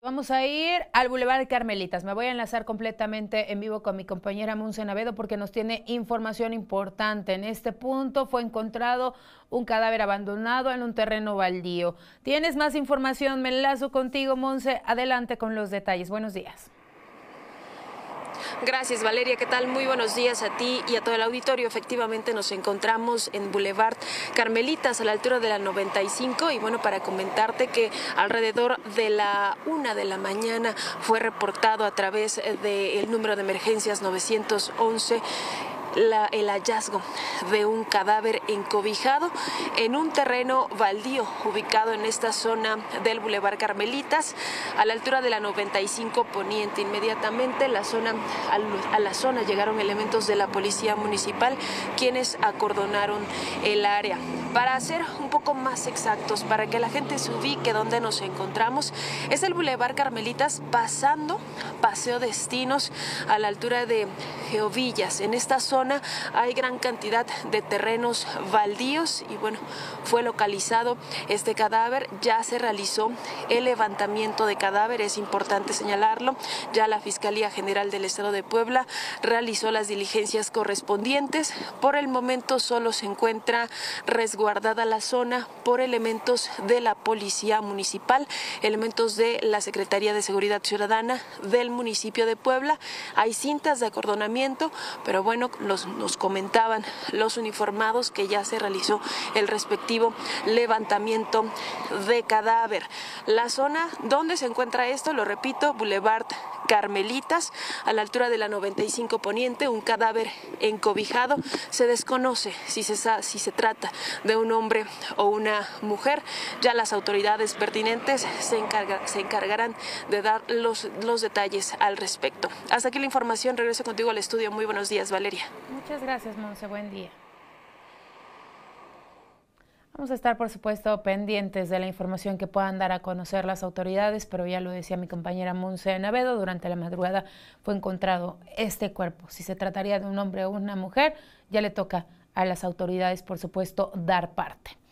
Vamos a ir al Boulevard Carmelitas. Me voy a enlazar completamente en vivo con mi compañera Monse Navedo porque nos tiene información importante. En este punto fue encontrado un cadáver abandonado en un terreno baldío. ¿Tienes más información? Me enlazo contigo, Monse. Adelante con los detalles. Buenos días. Gracias, Valeria. ¿Qué tal? Muy buenos días a ti y a todo el auditorio. Efectivamente, nos encontramos en Boulevard Carmelitas, a la altura de la 95. Y bueno, para comentarte que alrededor de la 1 de la mañana fue reportado a través del número de emergencias 911 el hallazgo de un cadáver encobijado en un terreno baldío ubicado en esta zona del Boulevard Carmelitas, a la altura de la 95 Poniente. Inmediatamente a la zona llegaron elementos de la Policía Municipal, quienes acordonaron el área. Para ser un poco más exactos, para que la gente se ubique donde nos encontramos, es el Boulevard Carmelitas pasando Paseo Destinos a la altura de Geovillas. En esta zona hay gran cantidad de terrenos baldíos y bueno, fue localizado este cadáver. Ya se realizó el levantamiento de cadáver, es importante señalarlo. Ya la Fiscalía General del Estado de Puebla realizó las diligencias correspondientes. Por el momento solo se encuentra resguardada la zona por elementos de la Policía Municipal, elementos de la Secretaría de Seguridad Ciudadana del municipio de Puebla. Hay cintas de acordonamiento, pero bueno, nos comentaban los uniformados que ya se realizó el respectivo levantamiento de cadáver. La zona donde se encuentra esto, lo repito, Boulevard Carmelitas, a la altura de la 95 Poniente, un cadáver encobijado. Se desconoce si se trata de un hombre o una mujer. Ya las autoridades pertinentes se encargarán de dar los detalles al respecto. Hasta aquí la información. Regreso contigo al estudio. Muy buenos días, Valeria. Muchas gracias, Monse. Buen día. Vamos a estar, por supuesto, pendientes de la información que puedan dar a conocer las autoridades, pero ya lo decía mi compañera Monse Navedo, durante la madrugada fue encontrado este cuerpo. Si se trataría de un hombre o una mujer, ya le toca a las autoridades, por supuesto, dar parte.